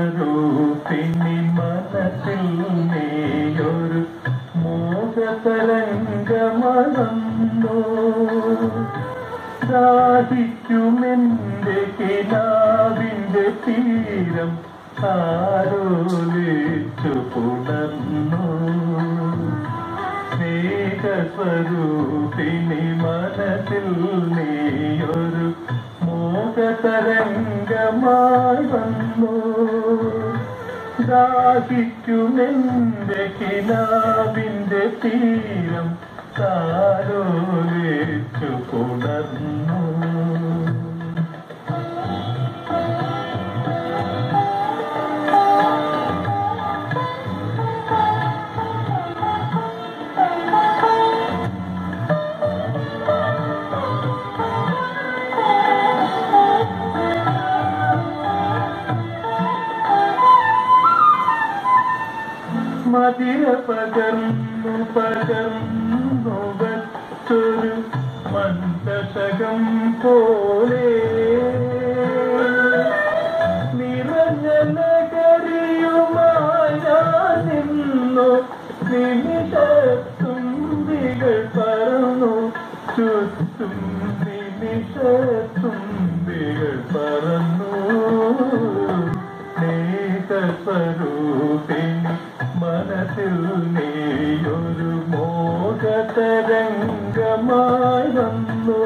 മേഘസ്വരൂപിണി മനസ്സിൽ നീയൊരു മോഹതരംഗമണന്നു ദാഹിക്കുമെന്റെ കിനാവിന്റെ തീരം ആരോലിച്ചു പുണർന്നു മേഘസ്വരൂപിണി മനസ്സിൽ നീയൊരു മോഹതരംഗമായി വന്നു ദാഹിക്കുമെന്റെ കിനാവിന്റെ തീരം താരോലിച്ചു പുണർന്നു മതിര പകർന്നു പകർന്നു വച്ചൊരു മന്ദശകം പോലെ നിറഞ്ഞ നഗരിയുമായി ഞാൻ നിന്നു നിമിഷത്തുമ്പികൾ പറന്നു ചുറ്റും നിമിഷത്തുമ്പികൾ പറന്നു മേഘസ്വരൂപിണി മനസ്സിൽ നീയൊരു മോഹതരംഗമായി വന്നു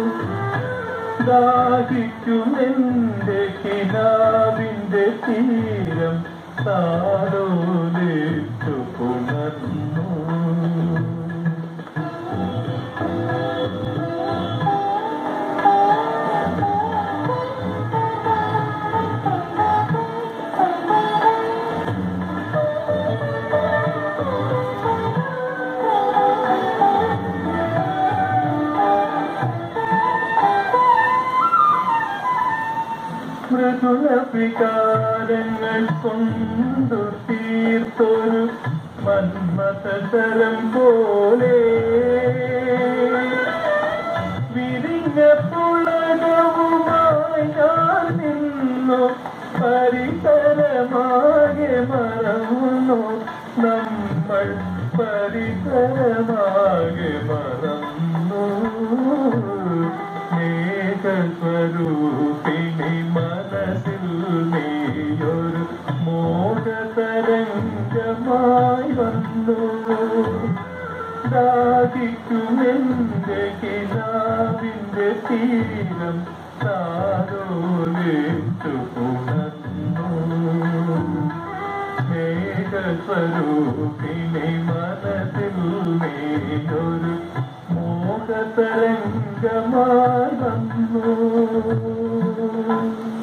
ദാഹിക്കുമെന്റെ കിനാവിന്റെ തീരം താരോലിച്ചു പുണർന്നു മൃദുല വികാരങ്ങൾ കൊണ്ടു തീർത്തൊരു മന്മഥതരം പോലെ വിരിഞ്ഞ പുളകവുമായി ഞാൻ നിന്നു പരിസരമാകെ മറന്നു നമ്മൾ പരിസരമാകെ മറന്നു മേഘസ്വരൂപിണി മനസ്സിൽ നീയൊരു മോഹതരംഗമായി വന്നു ദാഹിക്കുമെന്റെ കിനാവിന്റെ തീരം താരോലിച്ചു പുണർന്നു മേഘസ്വരൂപിണി മനസ്സിൽ നീയൊരു മോഹതരംഗമായി വന്നു